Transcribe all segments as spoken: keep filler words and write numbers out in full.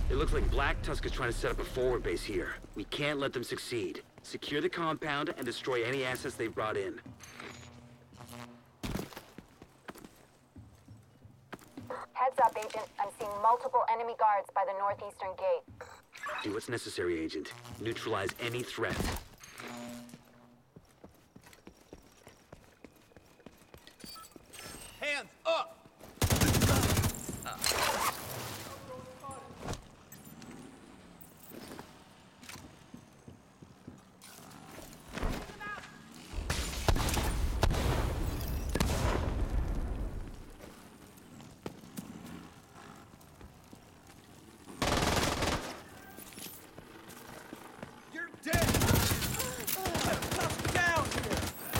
It looks like Black Tusk is trying to set up a forward base here. We can't let them succeed. Secure the compound and destroy any assets they've brought in. Heads up, Agent. I'm seeing multiple enemy guards by the northeastern gate. Do what's necessary, Agent. Neutralize any threat. Hands up! You're dead! Tough down here!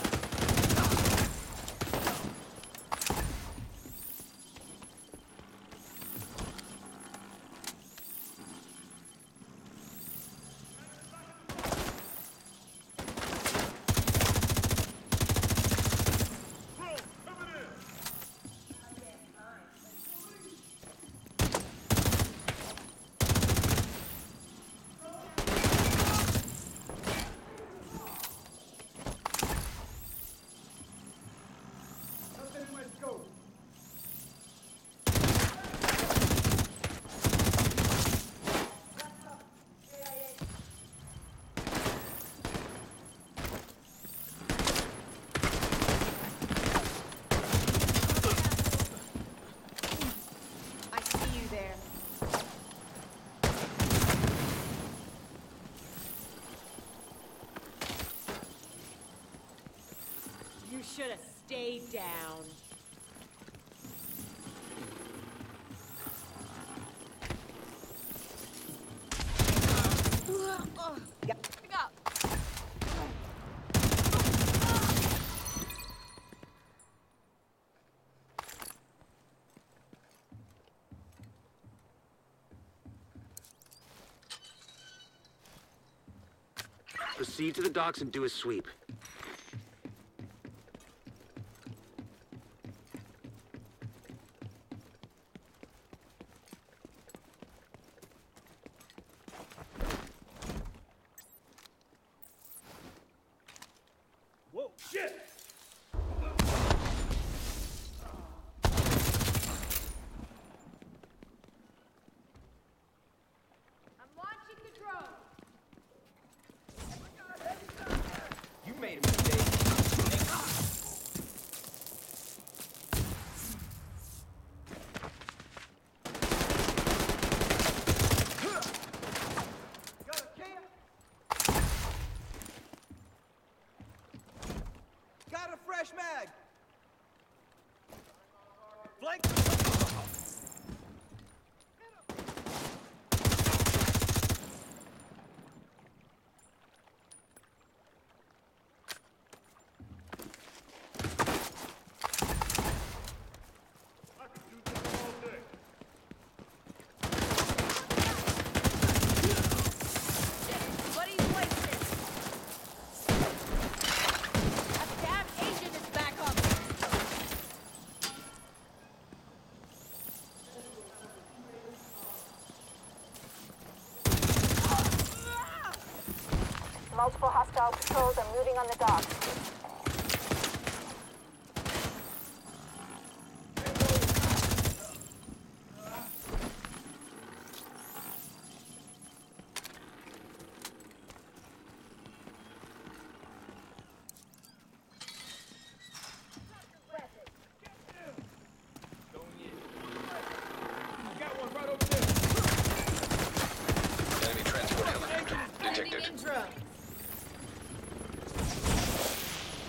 I see you there. You should have stayed down. Pick up. Proceed to the docks and do a sweep. Whoa, shit! I'm launching the drone. You made a mistake. Got a kill? Got a fresh mag. Flank. Buddy's wasted. That damn agent is back up. Multiple hostile patrols are moving on the docks. Got one right over there. Enemy transport helicopter Sending detected. in drone.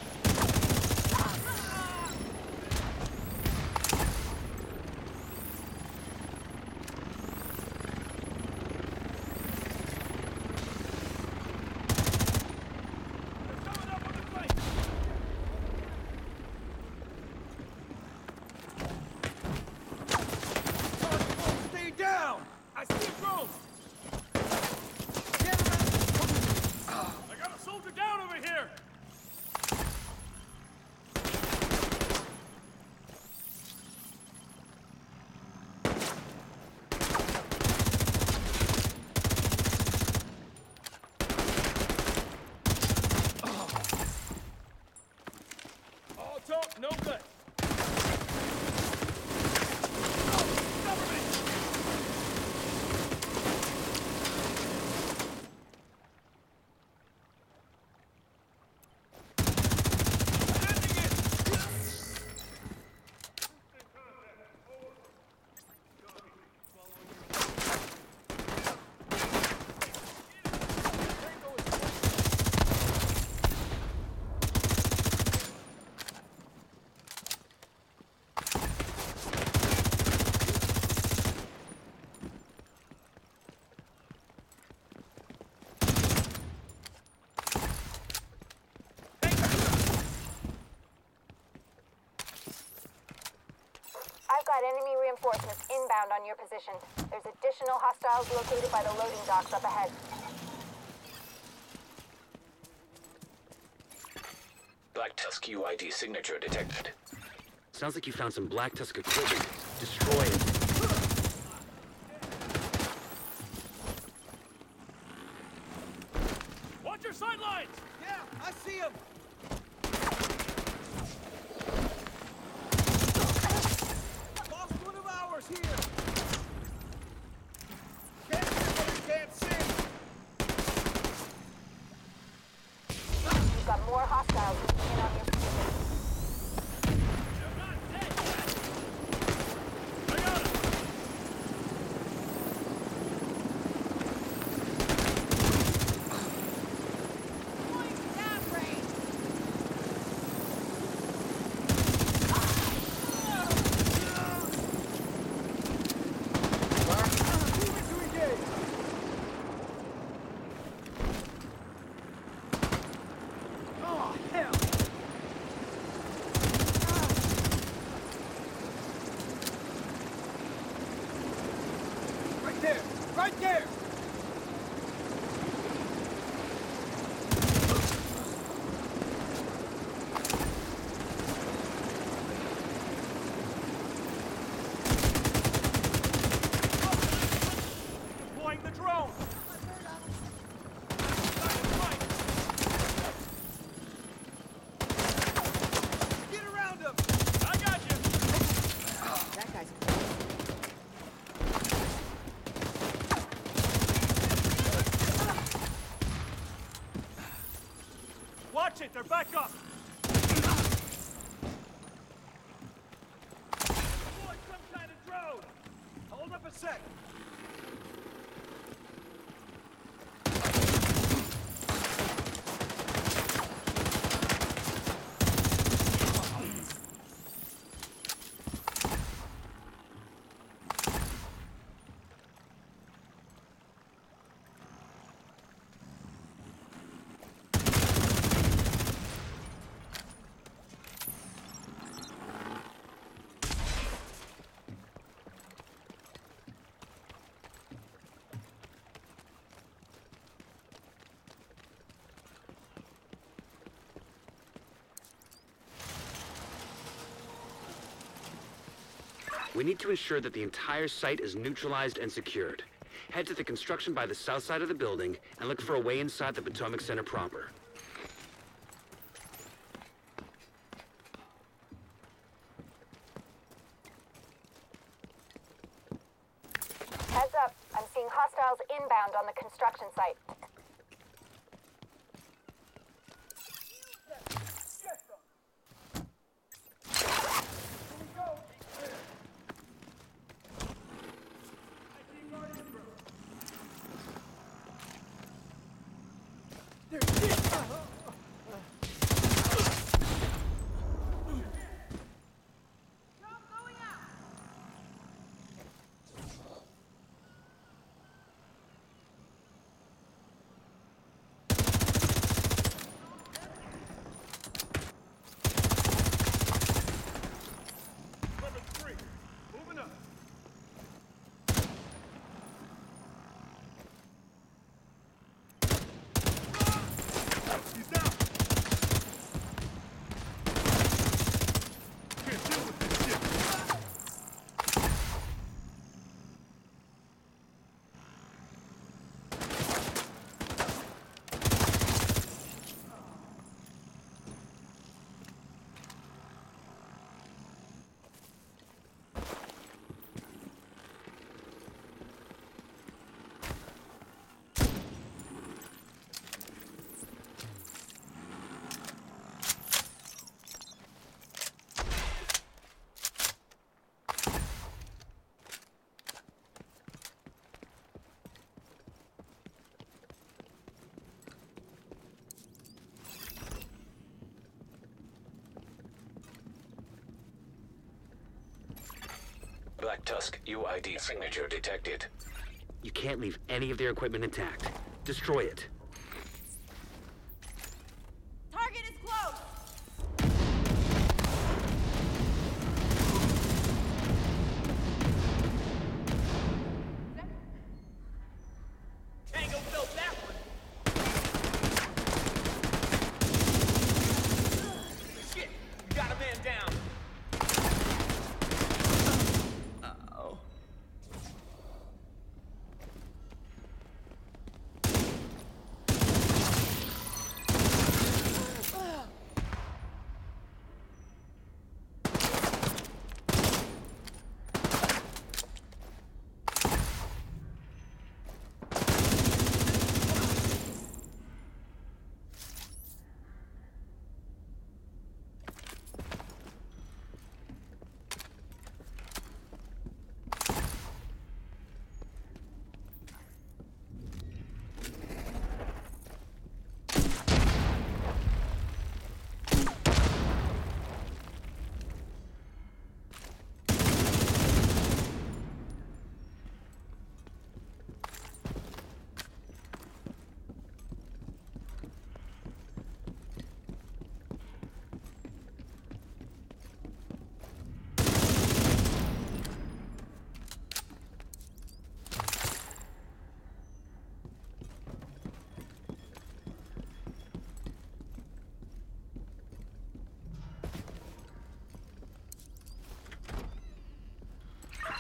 reinforcements inbound on your position. There's additional hostiles located by the loading docks up ahead. Black Tusk U I D signature detected. Sounds like you found some Black Tusk equipment. Destroy it. Watch your sidelines! Yeah, I see him! Lost one of ours here! Can't see what I can't see! You've got more hostiles moving in on your position. You're not dead yet! I got him! Deploying stab range. Moving to engage! Oh, hell! Right there! Right there! Deploying the drone! Get around him! I got you! That guy's Watch it, they're back up! Deploy some kind of drone! Hold up a sec! We need to ensure that the entire site is neutralized and secured. Head to the construction by the south side of the building and look for a way inside the Potomac Center proper. Heads up, I'm seeing hostiles inbound on the construction site. going out. Level three. Moving up. He's down. Can't deal with this shit. Black Tusk U I D signature detected. You can't leave any of their equipment intact. Destroy it. Target is close.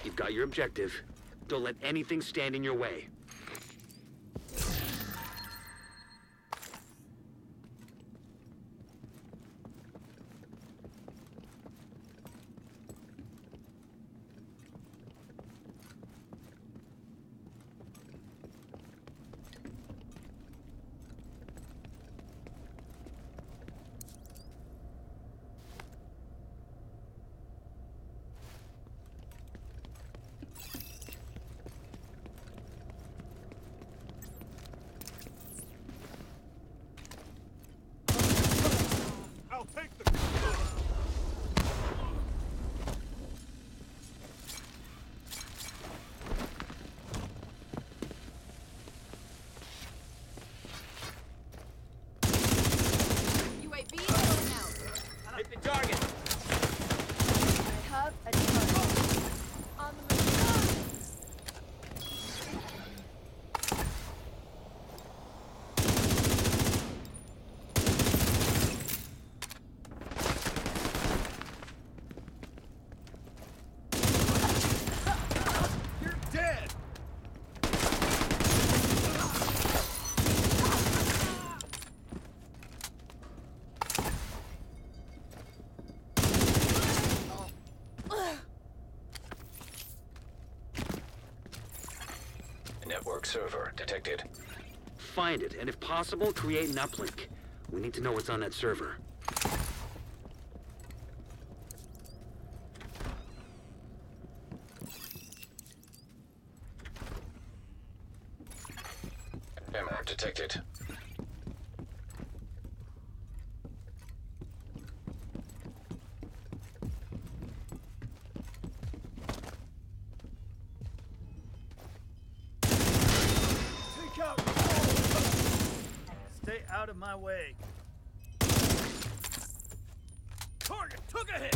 You've got your objective. Don't let anything stand in your way. I'll take the... U A V going out. Hit the target! I have a target. On the move. You're dead! Network server detected. Find it, and if possible, create an uplink. We need to know what's on that server. Error detected. Take out! Stay out of my way. Target took a hit!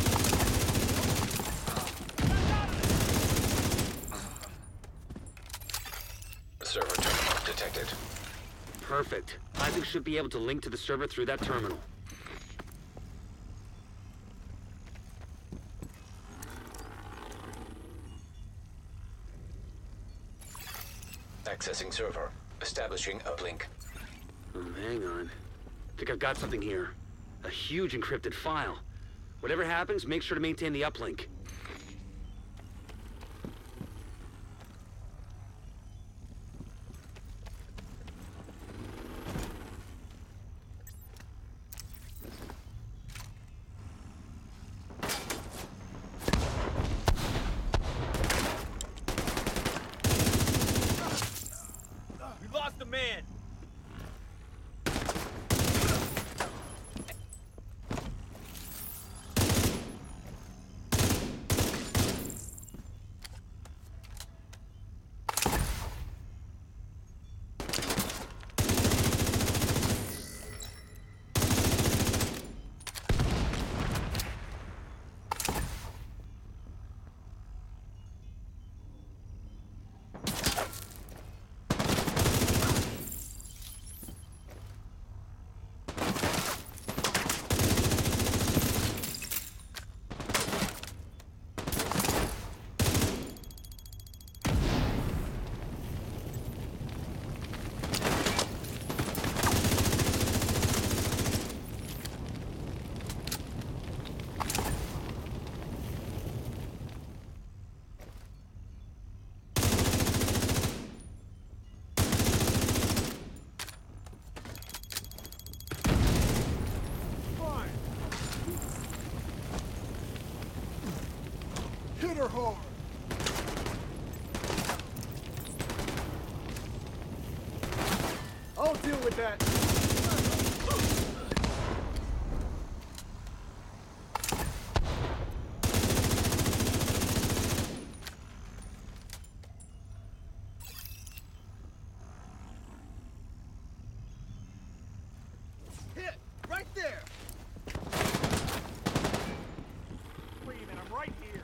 Server terminal detected. Perfect. Isaac should be able to link to the server through that terminal. Accessing server. Establishing uplink. Oh, hang on. Think I've got something here. A huge encrypted file. Whatever happens, make sure to maintain the uplink. We lost a man! Hit her hard! I'll deal with that! Hit! Right there! Wait a minute, I'm right here!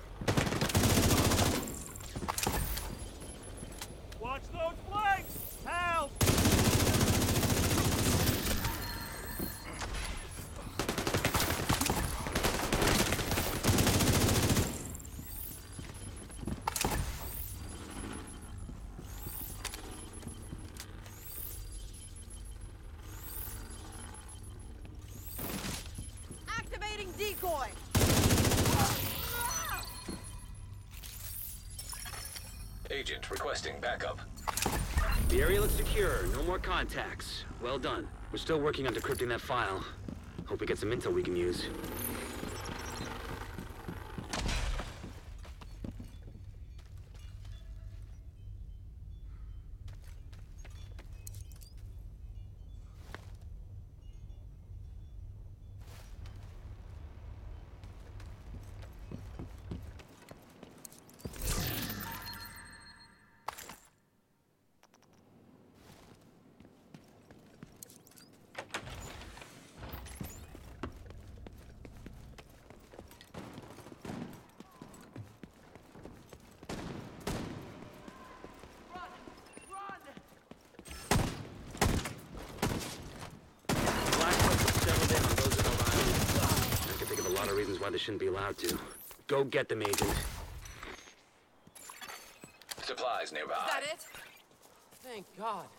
Watch those flanks! Help! Agent requesting backup. The area looks secure. No more contacts. Well done. We're still working on decrypting that file. Hope we get some intel we can use. A lot of reasons why they shouldn't be allowed to. Go get them, Agent. Supplies nearby. Is that it? Thank God.